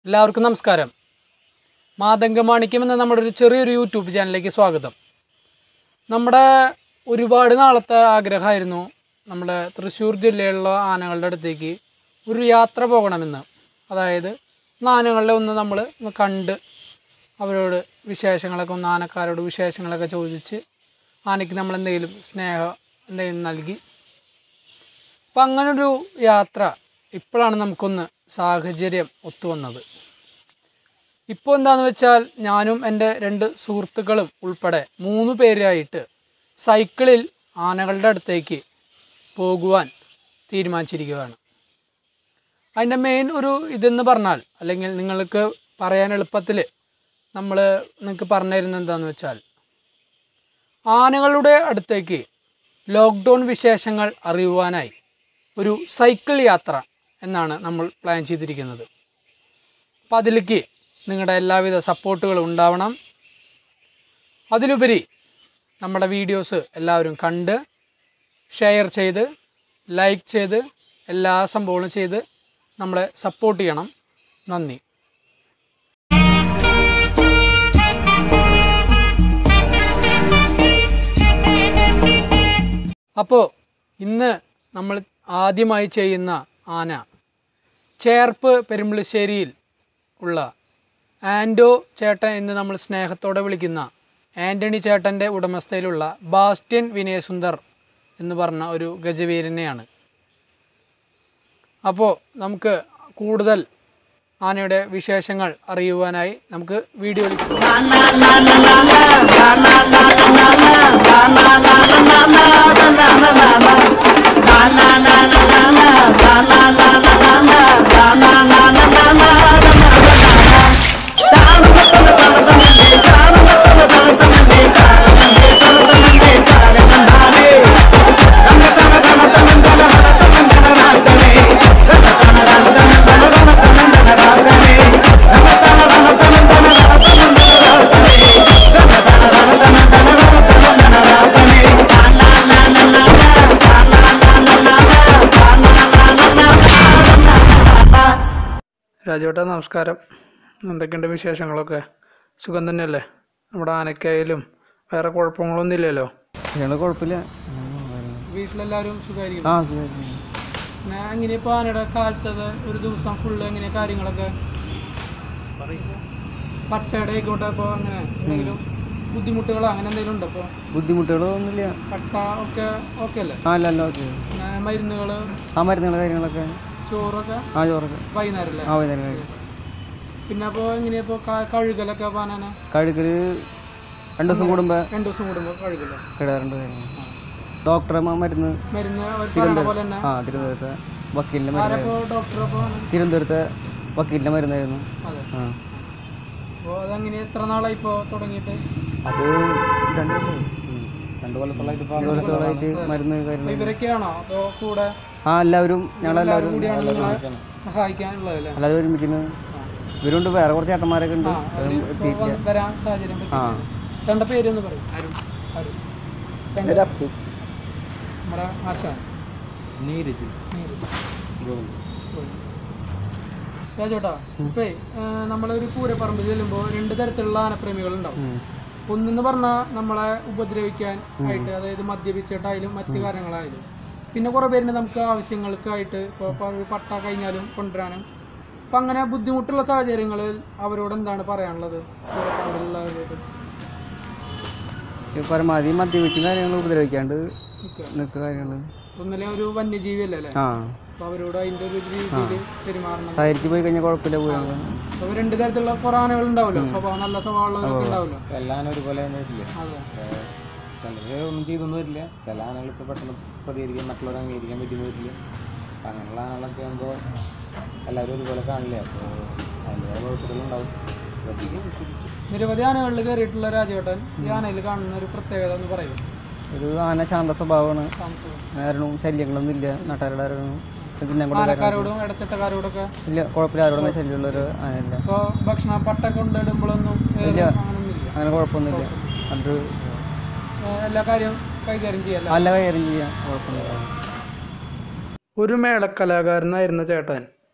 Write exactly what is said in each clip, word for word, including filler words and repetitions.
എല്ലാവർക്കും നമസ്കാരം. മാതംഗമാണിക്യം എന്ന നമ്മുടെ ഒരു ചെറിയൊരു യൂട്യൂബ് ചാനലിലേക്ക് സ്വാഗതം. നമ്മുടെ ഒരുപാട് നാളത്തെ ആഗ്രഹമായിരുന്നു നമ്മുടെ തൃശ്ശൂർ ജില്ലയിലുള്ള ആനകളുടെ അടുത്തേക്ക് ഒരു യാത്ര പോകണമെന്ന്. അതായത് ആനകളെ ഒന്ന് നമ്മൾ കണ്ട് അവരോട് വിശേഷങ്ങളൊക്കെ ഒന്ന് ആനക്കാരോട് വിശേഷങ്ങളൊക്കെ ചോദിച്ച് ആനയ്ക്ക് നമ്മൾ എന്തെങ്കിലും സ്നേഹം എന്തെങ്കിലും നൽകി. അപ്പം അങ്ങനൊരു യാത്ര ഇപ്പോഴാണ് നമുക്കൊന്ന് സാഹചര്യം ഒത്തുവന്നത്. ഇപ്പോൾ എന്താണെന്ന് വെച്ചാൽ ഞാനും എൻ്റെ രണ്ട് സുഹൃത്തുക്കളും ഉൾപ്പെടെ മൂന്ന് പേരായിട്ട് സൈക്കിളിൽ ആനകളുടെ അടുത്തേക്ക് പോകുവാൻ തീരുമാനിച്ചിരിക്കുകയാണ്. അതിൻ്റെ മെയിൻ ഒരു ഇതെന്ന് പറഞ്ഞാൽ, അല്ലെങ്കിൽ നിങ്ങൾക്ക് പറയാൻ എളുപ്പത്തിൽ നമ്മൾ നിങ്ങൾക്ക് പറഞ്ഞു തരുന്നത് എന്താണെന്ന് വെച്ചാൽ, ആനകളുടെ അടുത്തേക്ക് ലോക്ക്ഡൗൺ വിശേഷങ്ങൾ അറിയുവാനായി ഒരു സൈക്കിൾ യാത്ര എന്നാണ് നമ്മൾ പ്ലാൻ ചെയ്തിരിക്കുന്നത്. അപ്പോൾ അതിലേക്ക് നിങ്ങളുടെ എല്ലാവിധ സപ്പോർട്ടുകളും ഉണ്ടാവണം. അതിലുപരി നമ്മുടെ വീഡിയോസ് എല്ലാവരും കണ്ട് ഷെയർ ചെയ്ത് ലൈക്ക് ചെയ്ത് എല്ലാ സംഭവങ്ങളും ചെയ്ത് നമ്മളെ സപ്പോർട്ട് ചെയ്യണം. നന്ദി. അപ്പോൾ ഇന്ന് നമ്മൾ ആദ്യമായി ചെയ്യുന്ന ആന ചേർപ്പ് പെരുമ്പളിശ്ശേരിയിൽ ഉള്ള ആൻഡോ ചേട്ടൻ എന്ന് നമ്മൾ സ്നേഹത്തോടെ വിളിക്കുന്ന ആൻ്റണി ചേട്ടൻ്റെ ഉടമസ്ഥയിലുള്ള ബാസ്റ്റ്യൻ വിനയസുന്ദർ എന്ന് പറഞ്ഞ ഒരു ഗജവീരനെയാണ്. അപ്പോൾ നമുക്ക് കൂടുതൽ ആനയുടെ വിശേഷങ്ങൾ അറിയുവാനായി നമുക്ക് വീഡിയോയിൽ രാജേട്ടാ നമസ്കാരം. എന്തൊക്കെയുണ്ട് വിശേഷങ്ങളൊക്കെ? സുഖം തന്നെയല്ലേ? നമ്മുടെ ആനക്കായാലും വേറെ കുഴപ്പങ്ങളൊന്നും ഇല്ലല്ലോ? കുഴപ്പമില്ല. വീട്ടിലെല്ലാവരും സുഖമായിരിക്കും? എങ്ങനെ ഇപ്പോൾ ആനയുടെ കാലത്തത് ഒരു ദിവസം ഫുള്ള് എങ്ങനെ കാര്യങ്ങളൊക്കെ പട്ടയുടെ ആയിക്കോട്ടെ, ഇപ്പോൾ അങ്ങനെ എന്തെങ്കിലും ബുദ്ധിമുട്ടുകളോ അങ്ങനെ എന്തെങ്കിലും ഉണ്ടോ? ഇപ്പോൾ ബുദ്ധിമുട്ടുകളോ ഒന്നുമില്ല. പട്ട ഒക്കെ ഓക്കെ അല്ലേ? മരുന്നുകൾ ആ മരുന്നുകൾ കാര്യങ്ങളൊക്കെ ചോറൊക്കെ ആ ചോറൊക്കെ വൈകുന്നേരം അല്ലേ? ആ വൈകുന്നേരം. പിന്നെ അപ്പോൾ എങ്ങനെയാ ഇപ്പോൾ കഴുകലൊക്കെ പാനാന? കഴുകൽ രണ്ടു ദിവസം കൂടുമ്പോൾ രണ്ടു ദിവസം കൂടുമ്പോൾ കഴുകല്ലോ കിടാറുണ്ട്. ഡോക്ടറെ മരുന്ന് മരുന്ന് പോലെ തന്നെ ആ തിരുവനന്തപുരത്തെ വക്കീലിൻ്റെ മരുന്ന്. ഡോക്ടർ തിരുവനന്തപുരത്തെ വക്കീലിൻ്റെ മരുന്നായിരുന്നു. അതെ. അപ്പോൾ അതങ്ങനെ എത്ര നാളായി ഇപ്പോൾ തുടങ്ങിയിട്ട്? അത് രണ്ട് രണ്ട് കൊല്ലത്തോളായിട്ട് മരുന്ന് കാര്യങ്ങൾ. ഇവരൊക്കെയാണോ അതോ കൂടെ? ആ എല്ലാവരും ഞങ്ങളെല്ലാവരും സഹായിക്കാനുള്ളതല്ലേ? എല്ലാവരും ഒരുമിച്ചിന് ഇവരുണ്ട്. വേറെ കുറച്ച് ചേട്ടന്മാരൊക്കെ ഉണ്ട്. വരാൻ സാഹചര്യം ആ രണ്ട് പേരൊന്ന് പറയും. നമ്മുടെ ആശാൻ രാജോട്ടാ, ഇപ്പേ നമ്മളൊരു പൂരപ്പറമ്പ് ചെല്ലുമ്പോൾ രണ്ട് തരത്തിലുള്ള ആനപ്രേമികളുണ്ടാവും. ഒന്നെന്ന് പറഞ്ഞാൽ നമ്മളെ ഉപദ്രവിക്കാൻ ആയിട്ട്, അതായത് മദ്യപിച്ചിട്ടായാലും മറ്റു കാര്യങ്ങളായാലും. പിന്നെ കുറേ പേരുണ്ട് നമുക്ക് ആവശ്യങ്ങൾക്കായിട്ട്, ഇപ്പോൾ പട്ട കഴിഞ്ഞാലും കൊണ്ടുവരാനും. അപ്പം അങ്ങനെ ബുദ്ധിമുട്ടുള്ള സാഹചര്യങ്ങളിൽ അവരോട് എന്താണ് പറയാനുള്ളത്? പരമാവധി മദ്യപിക്കുന്ന കാര്യങ്ങൾ ഉപദ്രവിക്കാണ്ട് നിൽക്കുന്ന കാര്യങ്ങൾ. ഒന്നല്ലേ ഒരു വന്യജീവി അല്ലേ? അപ്പോൾ അവരോട് അതിൻ്റെ ഒരു രീതിയിൽ പെരുമാറണം. സഹകരിച്ച് പോയി കഴിഞ്ഞാൽ കുഴപ്പമില്ല. പോയി അപ്പോൾ രണ്ട് തരത്തിലുള്ള കുറേ ആനകൾ ഉണ്ടാവുമല്ലോ, സ്വഭാവം നല്ല സ്വഭാവമുള്ളവരൊക്കെ ഉണ്ടാവുമല്ലോ. എല്ലാം ഒരുപോലെ അതെ. ചിലർ ഒന്നും ചെയ്തൊന്നും വരില്ല. ചില ആനകൾക്ക് പെട്ടെന്ന് പ്രതികരിക്കാൻ മറ്റുള്ളവർ അംഗീകരിക്കാൻ പറ്റുന്ന വരില്ല. അപ്പം അങ്ങനെയുള്ള ആനകളൊക്കെ ആകുമ്പോൾ എല്ലാവരും ഒരുപോലെ കാണില്ല. അപ്പോൾ അതിൻ്റെതായ കുഴപ്പങ്ങളുണ്ടാവും. നിരവധി ആനകളിൽ കയറിയിട്ടുള്ള രാജേട്ടൻ ഈ ആനയിൽ കാണുന്ന ഒരു പ്രത്യേകത എന്ന് പറയും. ഒരു ആന ശാന്ത സ്വഭാവമാണ്. ആരും ശല്യങ്ങളൊന്നും ഇല്ല. നാട്ടുകാരുടെ ആനക്കാരോടും ഇടച്ചിട്ടക്കാരോടൊക്കെ ഇല്ല, കുഴപ്പമില്ല. ആരോടൊന്നും ശല്യമുള്ള ഒരു ആനയില്ല. ഇപ്പോൾ ഭക്ഷണം പട്ട കൊണ്ടിടുമ്പോഴൊന്നും ഇല്ല, അങ്ങനെ കുഴപ്പമൊന്നുമില്ല. അത് എല്ലാ കാര്യവും കൈകാര്യം ചെയ്യാം. നല്ല കൈകാര്യം ചെയ്യാം, കുഴപ്പമൊന്നുമില്ല. ഒരു മേളക്കലാകാരനായിരുന്ന ചേട്ടൻ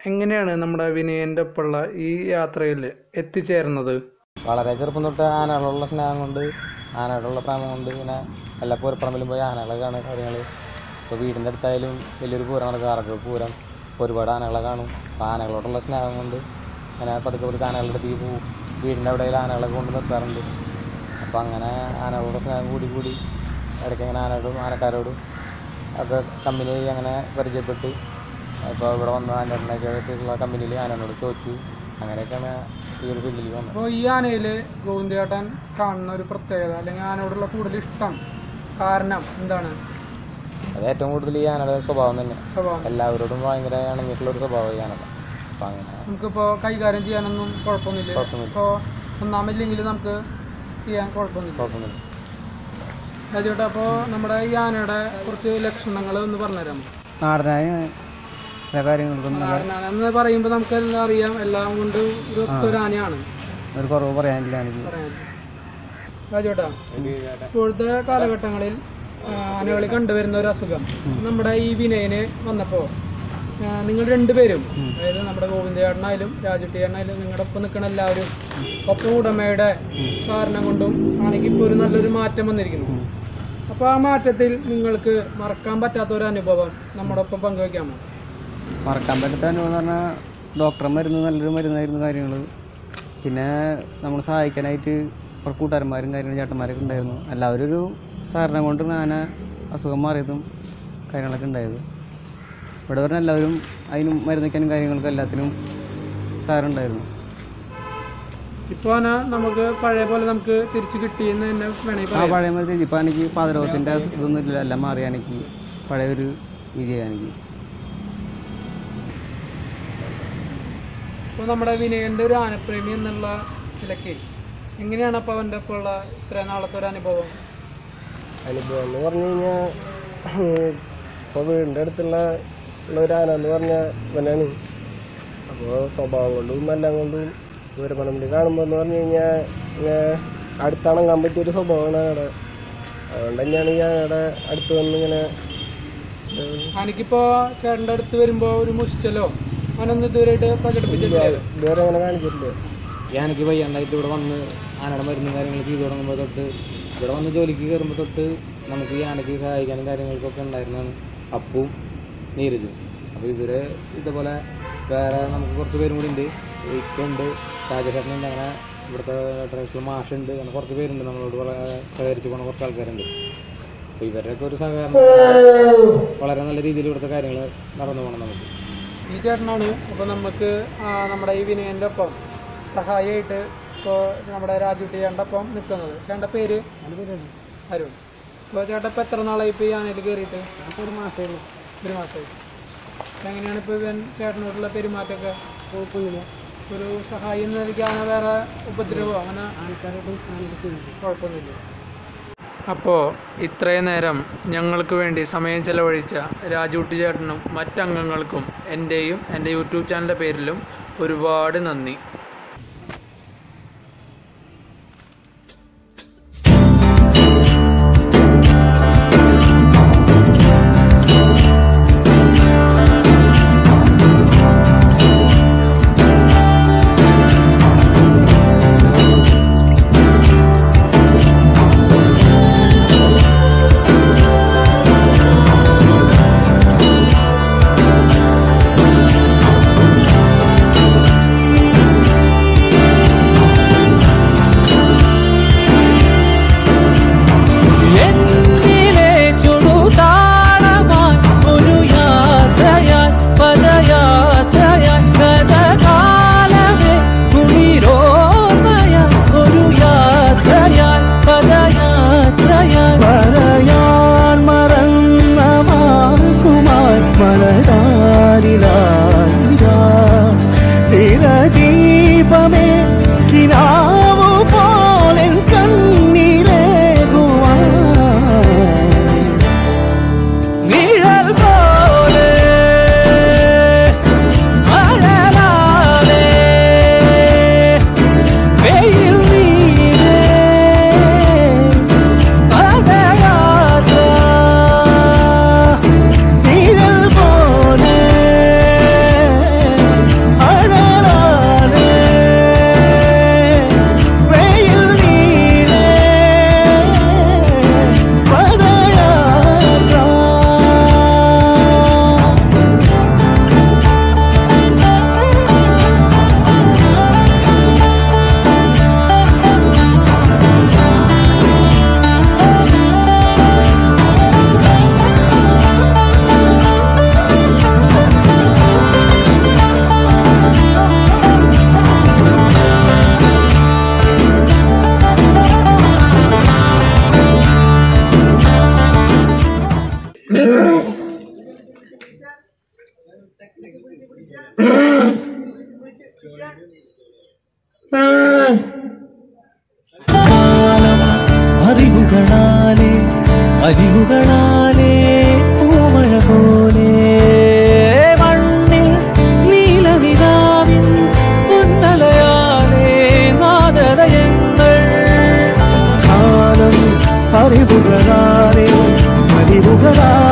എങ്ങനെയാണ് നമ്മുടെ വിനയൻ്റെ ഒപ്പമുള്ള ഈ യാത്രയിൽ എത്തിച്ചേർന്നത്? വളരെ ചെറുപ്പം തൊട്ട് ആനകളുള്ള സ്നേഹം കൊണ്ട്, ആനകളുള്ള പ്രേമം കൊണ്ട് ഇങ്ങനെ എല്ലാ പൂരപ്പറമ്പിലും പോയി ആനകളെ കാണുന്ന കാര്യങ്ങൾ. ഇപ്പോൾ വീടിൻ്റെ അടുത്തായാലും വലിയൊരു പൂരം നടക്കാറൊക്കെ പൂരം ഒരുപാട് ആനകളെ കാണും. അപ്പോൾ ആനകളോടുള്ള സ്നേഹം കൊണ്ട് അങ്ങനെ പതുക്കെ പതുക്കെ ആനകളുടെ അടുത്തേക്ക് പോകും. വീടിൻ്റെ അവിടെ ആനകളൊക്കെ കൊണ്ട് നിർത്താറുണ്ട്. അപ്പോൾ അങ്ങനെ ആനകളുടെ സ്നേഹം കൂടി കൂടി ഇടയ്ക്ക് ഇങ്ങനെ ആനയോടും ആനക്കാരോടും ഒക്കെ കമ്പനി അങ്ങനെ പരിചയപ്പെട്ട് ഇപ്പോൾ ഇവിടെ വന്ന ആനകളൊക്കെയുള്ള കമ്പനിയിൽ ആനകളോട് ചോദിച്ചു. അങ്ങനെയൊക്കെയാണ് ഈ ഒരു ഫീൽഡിൽ വന്നത്. അപ്പോൾ ഈ ആനയിൽ ഗോവിന്ദേട്ടൻ കാണുന്ന ഒരു പ്രത്യേകത അല്ലെങ്കിൽ ആനയോടുള്ള കൂടുതൽ ഇഷ്ടം കാരണം എന്താണ്? അത് ഏറ്റവും കൂടുതൽ ഈ ആനയുടെ സ്വഭാവം തന്നെ. സ്വഭാവം എല്ലാവരോടും ഭയങ്കര ഇണങ്ങിയിട്ടുള്ള ഒരു സ്വഭാവം ഈ ആനയുടെ. അപ്പോൾ അങ്ങനെ നമുക്കിപ്പോൾ കൈകാര്യം ചെയ്യാനൊന്നും കുഴപ്പമൊന്നുമില്ല. ഇപ്പോൾ ഒന്നാമില്ലെങ്കിൽ നമുക്ക് ചെയ്യാൻ കുഴപ്പമൊന്നുമില്ല. കുഴപ്പമൊന്നുമില്ല. രാജുവേട്ടാ, അപ്പോൾ നമ്മുടെ ഈ ആനയുടെ കുറച്ച് ലക്ഷണങ്ങൾ ഒന്ന് പറഞ്ഞുതരാമോ? നാടനായ എല്ലാ കാര്യങ്ങൾക്കും നാടനാണെന്ന് പറയുമ്പോൾ നമുക്ക് എല്ലാം അറിയാം, എല്ലാം കൊണ്ട് ഒരു ഒത്തൊരു ആനയാണ്. ഒരു കുറവ് പറയാനില്ല എനിക്ക്. രാജുവേട്ടാ, ഇപ്പോഴത്തെ കാലഘട്ടങ്ങളിൽ ആനകളിൽ കണ്ടുവരുന്ന ഒരു അസുഖം നമ്മുടെ ഈ വിനയന് വന്നപ്പോൾ നിങ്ങൾ രണ്ടുപേരും, അതായത് നമ്മുടെ ഗോവിന്ദേട്ടനായാലും രാജുട്ടിയേട്ടനായാലും നിങ്ങളുടെ ഒപ്പം നിൽക്കുന്ന എല്ലാവരും ഒപ്പം ഉടമയുടെ കാരണം കൊണ്ടും ആനയ്ക്ക് ഇപ്പോൾ ഒരു നല്ലൊരു മാറ്റം വന്നിരിക്കുന്നു. അപ്പോൾ ആ മാറ്റത്തിൽ നിങ്ങൾക്ക് മറക്കാൻ പറ്റാത്ത ഒരു അനുഭവം നമ്മുടെ ഒപ്പം പങ്കുവയ്ക്കാമോ? മറക്കാൻ പറ്റാത്ത അനുഭവം എന്ന് പറഞ്ഞാൽ ഡോക്ടറെ മരുന്ന് നല്ലൊരു മരുന്നായിരുന്നു കാര്യങ്ങൾ. പിന്നെ നമ്മൾ സഹായിക്കാനായിട്ട് കുറേ കൂട്ടുകാരന്മാരും കാര്യങ്ങളും ചേട്ടന്മാരൊക്കെ ഉണ്ടായിരുന്നു. എല്ലാവരും ഒരു സഹകരണം കൊണ്ട് ആന അസുഖം മാറിയതും കാര്യങ്ങളൊക്കെ ഉണ്ടായത്. ഇവിടെ പറഞ്ഞാൽ എല്ലാവരും അതിനും മരുന്ന് വയ്ക്കാനും കാര്യങ്ങൾക്കും എല്ലാത്തിനും സഹകരണം ഉണ്ടായിരുന്നു. ഇപ്പോൾ ആന നമുക്ക് പഴയ പോലെ നമുക്ക് തിരിച്ച് കിട്ടിയെന്ന് തന്നെ വേണമെങ്കിൽ ആ പഴയ മരുന്ന് ഇപ്പോൾ എനിക്ക് പാതരോഗത്തിൻ്റെ ഇതൊന്നും ഇല്ല, എല്ലാം മാറി എനിക്ക് പഴയൊരു രീതിയാണ് എനിക്ക്. ഇപ്പോൾ നമ്മുടെ വിനയൻ്റെ ഒരു ആനപ്രേമി എന്നുള്ള നിലയ്ക്ക് എങ്ങനെയാണ് അപ്പോൾ അവൻ്റെ ഇപ്പോൾ ഉള്ള ഇത്ര നാളത്തെ ഒരു അനുഭവം? അനുഭവം എന്ന് പറഞ്ഞു കഴിഞ്ഞാൽ ഇപ്പോൾ വീടിൻ്റെ അടുത്തുള്ള ഉള്ള ഒരു ആന എന്ന് പറഞ്ഞാൽ ഇവനാണ്. അപ്പോൾ സ്വഭാവം കൊണ്ടും എല്ലാം കൊണ്ടും ദൂരപ്പണമ്പിൽ കാണുമ്പോൾ എന്ന് പറഞ്ഞു കഴിഞ്ഞാൽ അടുത്തണങ്ങാൻ പറ്റിയൊരു സ്വഭാവമാണ് അവിടെ. അതുകൊണ്ട് തന്നെയാണ് ഈ ആനയുടെ അടുത്ത് വന്ന് ഇങ്ങനെ. എനിക്കിപ്പോൾ ചേട്ടൻ്റെ അടുത്ത് വരുമ്പോൾ ഒരു മുഷിച്ചല്ലോ അവനൊന്നും ഇതുവരെയായിട്ട് പ്രകടിപ്പിച്ചിട്ടില്ല, ഇതുവരെ അങ്ങനെ കാണിച്ചിട്ടില്ല. ഞാനെനിക്ക് വയ്യാണ്ടായിട്ട് ഇവിടെ വന്ന് ആനയുടെ മരുന്നും കാര്യങ്ങൾ ചെയ്തു തുടങ്ങുമ്പോൾ തൊട്ട്, ഇവിടെ വന്ന് ജോലിക്ക് കയറുമ്പോൾ തൊട്ട് നമുക്ക് ഈ ആനയ്ക്ക് സഹായിക്കാനും കാര്യങ്ങൾക്കൊക്കെ ഉണ്ടായിരുന്നതാണ് അപ്പും നീരജും. അപ്പോൾ ഇവര് ഇതുപോലെ വേറെ നമുക്ക് കുറച്ച് പേരും കൂടി ഉണ്ട്. ഇക്കുണ്ട്, രാജേഷേട്ടനുണ്ട്, അങ്ങനെ ഇവിടുത്തെ ട്രൈബൽ മാഷുണ്ട്, അങ്ങനെ കുറച്ച് പേരുണ്ട് നമ്മളോട് സഹകരിച്ച് പോകുന്ന കുറച്ച് ആൾക്കാരുണ്ട്. അപ്പോൾ ഇവരുടെയൊക്കെ ഒരു സഹകരണം വളരെ നല്ല രീതിയിൽ ഇവിടുത്തെ കാര്യങ്ങൾ നടന്നു പോകണം നമുക്ക്. ഈ ചേട്ടനാണ് അപ്പോൾ നമുക്ക് നമ്മുടെ ഈ വിനയൻ്റെ ഒപ്പം സഹായിയായിട്ട് ഇപ്പോൾ നമ്മുടെ രാജുട്ടിയുടെ ഒപ്പം നിൽക്കുന്നത്. ചേട്ടൻ്റെ പേര് അരുൺ. ഇപ്പോൾ ചേട്ടൻ ഇപ്പോൾ എത്ര നാളായി ഇപ്പോൾ ഈ ആനയിൽ കയറിയിട്ട്? ഒരു മാസമേ ഉള്ളൂ. ഒരു മാസമായി. എങ്ങനെയാണ് ഇപ്പോൾ ഇവൻ ചേട്ടനോടുള്ള പെരുമാറ്റമൊക്കെ? കുഴപ്പമില്ല. ഒരു സഹായം നൽകി ആന വേറെ ഉപദ്രവമോ അങ്ങനെ ആൾക്കാരോട് കുഴപ്പമൊന്നുമില്ല. അപ്പോൾ ഇത്രയും നേരം ഞങ്ങൾക്ക് വേണ്ടി സമയം ചെലവഴിച്ച രാജൂട്ടി ചേട്ടനും മറ്റംഗങ്ങൾക്കും എൻ്റെയും എൻ്റെ യൂട്യൂബ് ചാനലിൻ്റെ പേരിലും ഒരുപാട് നന്ദി. അറിവുകളാലേ അരിവുകളാലേ പൂമഴ പോലെ മണ്ണിൽ നീലനിലാവിൻ പൊന്നലയാലേ നാദലയങ്ങൾ കാലം അറിവുകളാലേ അരിവുകളാ